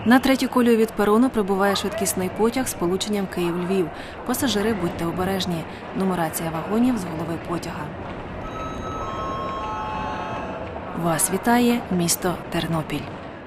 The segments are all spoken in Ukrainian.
На третю колію від перону прибуває швидкісний потяг з полученням Київ-Львів. Пасажири, будьте обережні. Нумерація вагонів з голови потяга. Вас вітає місто Тернопіль.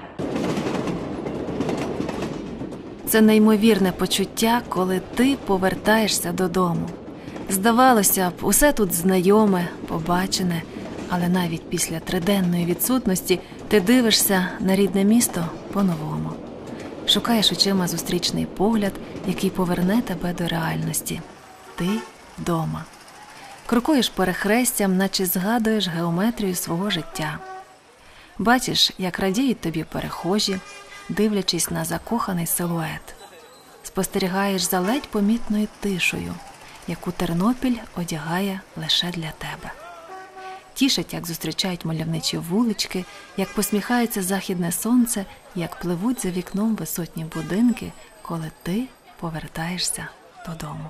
Це неймовірне почуття, коли ти повертаєшся додому. Здавалося б, усе тут знайоме, побачене, але навіть після триденної відсутності ти дивишся на рідне місто по-новому. Шукаєш очима зустрічний погляд, який поверне тебе до реальності. Ти вдома. Крокуєш перехрестям, наче згадуєш геометрію свого життя. Бачиш, як радіють тобі перехожі, дивлячись на закоханий силует. Спостерігаєш за ледь помітною тишею, яку Тернопіль одягає лише для тебе. Тішить, як зустрічають мальовничі вулички, як посміхається західне сонце, як пливуть за вікном висотні будинки, коли ти повертаєшся додому.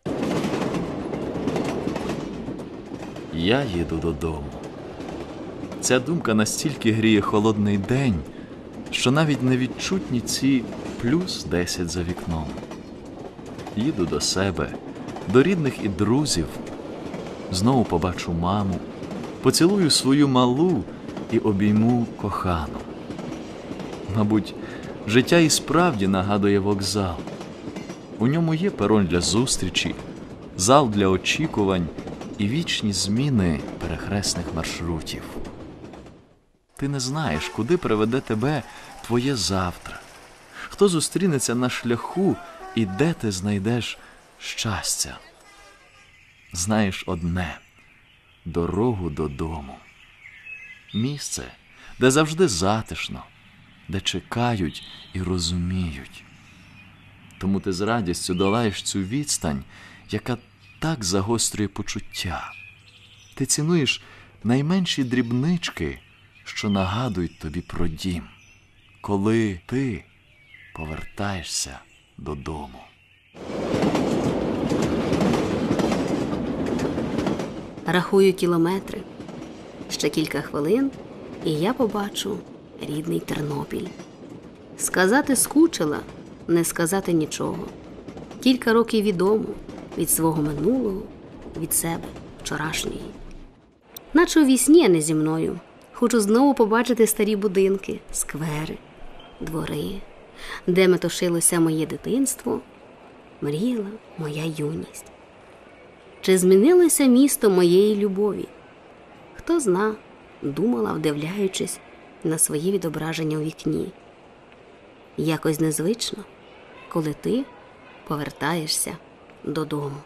Я їду додому. Ця думка настільки гріє холодний день, що навіть не відчутні ці плюс 10 за вікном. Їду до себе, до рідних і друзів. Знову побачу маму, поцілую свою малу і обійму кохану. Мабуть, життя і справді нагадує вокзал. У ньому є перон для зустрічі, зал для очікувань і вічні зміни перехресних маршрутів. Ти не знаєш, куди приведе тебе твоє завтра, хто зустрінеться на шляху і де ти знайдеш щастя. Знаєш одне – дорогу додому. Місце, де завжди затишно, де чекають і розуміють. Тому ти з радістю долаєш цю відстань, яка так загострює почуття. Ти цінуєш найменші дрібнички, що нагадують тобі про дім, коли ти повертаєшся додому. Рахую кілометри. Ще кілька хвилин, і я побачу рідний Тернопіль. Сказати скучила, не сказати нічого. Кілька років від дому, від свого минулого, від себе вчорашньої. Наче у вісні, а не зі мною. Хочу знову побачити старі будинки, сквери, двори, де метушилося моє дитинство, мріяла моя юність. Чи змінилося місто моєї любові? Хто зна, думала, вдивляючись на свої відображення у вікні. Якось незвично, коли ти повертаєшся додому.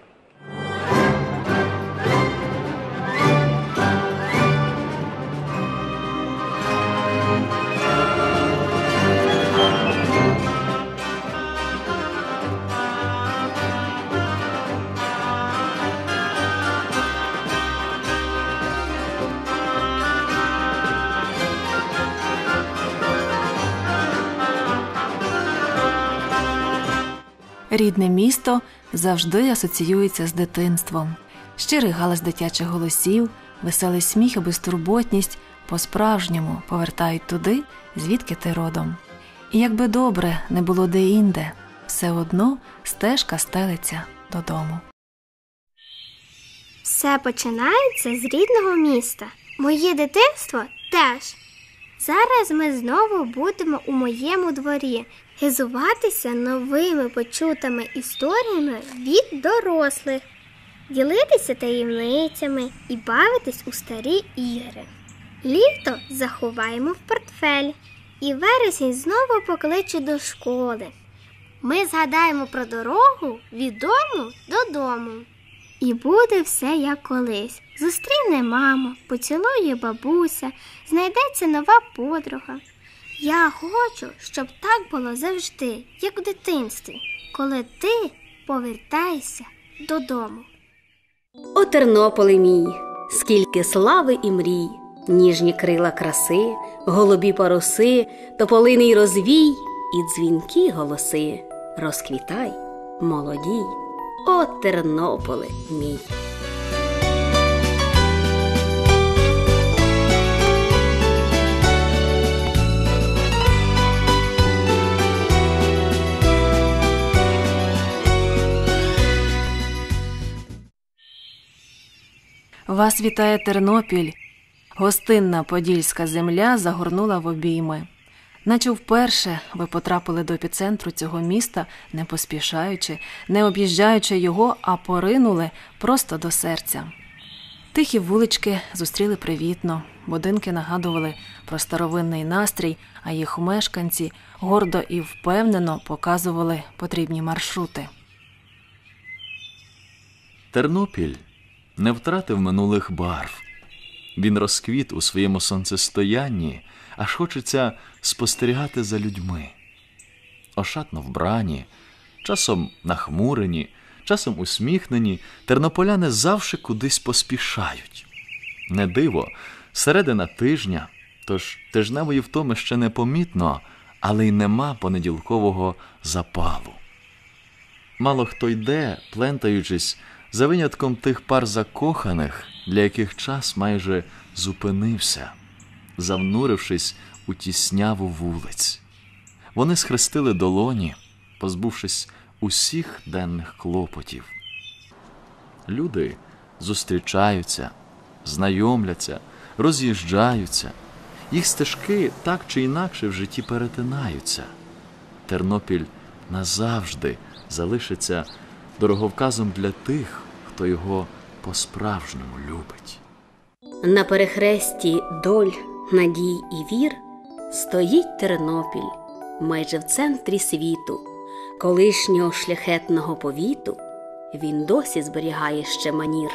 Рідне місто завжди асоціюється з дитинством. Щирий галас дитячих голосів, веселий сміх і безтурботність по-справжньому повертають туди, звідки ти родом. І якби добре не було де-інде, все одно стежка стелиться додому. Все починається з рідного міста. Моє дитинство теж. Зараз ми знову будемо у моєму дворі хизуватися новими почутими історіями від дорослих, ділитися таємницями і бавитись у старі ігри. Літо заховаємо в портфель, і вересень знову покличе до школи. Ми згадаємо про дорогу від дому додому. І буде все як колись. Зустріне мама, поцілує бабуся, знайдеться нова подруга. Я хочу, щоб так було завжди, як в дитинстві, коли ти повертаєшся додому. О Тернополі мій, скільки слави і мрій, ніжні крила краси, голубі паруси, тополиний розвій і дзвінкі голоси. Розквітай, молодій, о Тернополе мій. Вас вітає Тернопіль. Гостинна подільська земля загорнула в обійми. Наче вперше ви потрапили до епіцентру цього міста, не поспішаючи, не об'їжджаючи його, а поринули просто до серця. Тихі вулички зустріли привітно, будинки нагадували про старовинний настрій, а їх мешканці гордо і впевнено показували потрібні маршрути. Тернопіль не втратив минулих барв. Він розквіт у своєму сонцестоянні, аж хочеться спостерігати за людьми. Ошатно вбрані, часом нахмурені, часом усміхнені, тернополяни завжди кудись поспішають. Не диво, середина тижня, тож тижневої втоми ще не помітно, але й нема понеділкового запалу. Мало хто йде, плентаючись, за винятком тих пар закоханих, для яких час майже зупинився, завнурившись у тісняву вулиць. Вони схрестили долоні, позбувшись усіх денних клопотів. Люди зустрічаються, знайомляться, роз'їжджаються. Їх стежки так чи інакше в житті перетинаються. Тернопіль назавжди залишиться дороговказом для тих, хто його по-справжньому любить. На перехресті доль, надій і вір стоїть Тернопіль, майже в центрі світу. Колишнього шляхетного повіту він досі зберігає ще манір.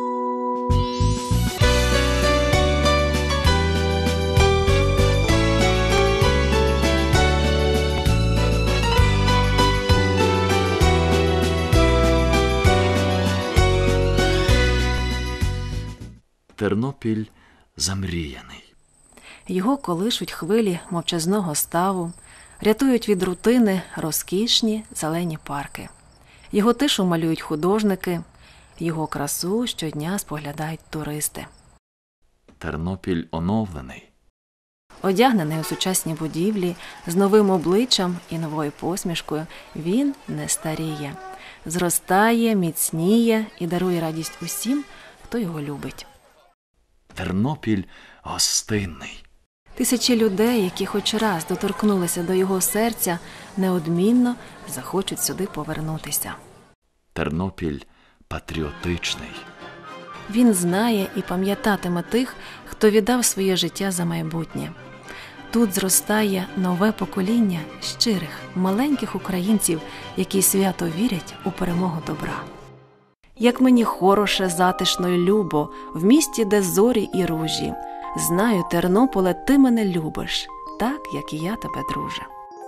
Тернопіль замріяний. Його колишуть хвилі мовчазного ставу, рятують від рутини розкішні зелені парки. Його тишу малюють художники, його красу щодня споглядають туристи. Тернопіль оновлений. Одягнений у сучасні будівлі, з новим обличчям і новою посмішкою, він не старіє. Зростає, міцніє і дарує радість усім, хто його любить. Тернопіль гостинний. Тисячі людей, які хоч раз доторкнулися до його серця, неодмінно захочуть сюди повернутися. Тернопіль патріотичний. Він знає і пам'ятатиме тих, хто віддав своє життя за майбутнє. Тут зростає нове покоління щирих, маленьких українців, які свято вірять у перемогу добра. Як мені хороше, затишно й любо, в місті, де зорі і ружі. Знаю, Тернополе, ти мене любиш, так, як і я тебе, друже.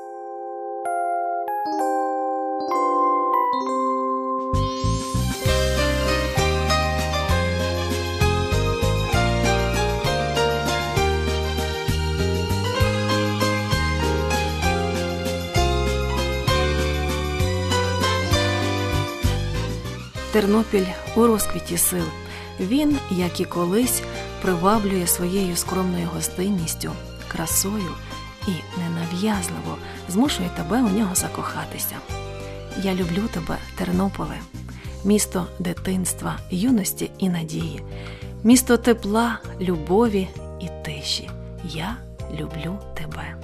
Тернопіль у розквіті сил. Він, як і колись, приваблює своєю скромною гостинністю, красою і ненав'язливо змушує тебе у нього закохатися. Я люблю тебе, Тернополе, місто дитинства, юності і надії, місто тепла, любові і тиші. Я люблю тебе.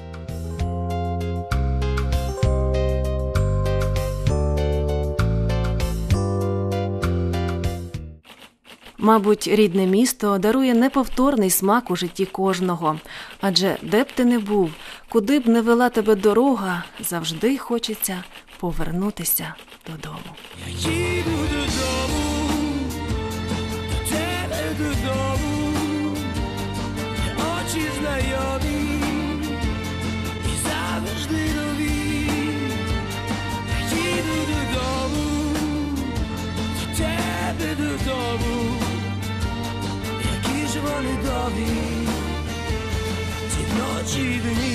Мабуть, рідне місто дарує неповторний смак у житті кожного. Адже де б ти не був, куди б не вела тебе дорога, завжди хочеться повернутися додому. Я їду додому, до тебе додому, де очі знайомі і завжди нові. Я їду додому, до тебе додому. Які ж вони довгі, ці ночі і дні.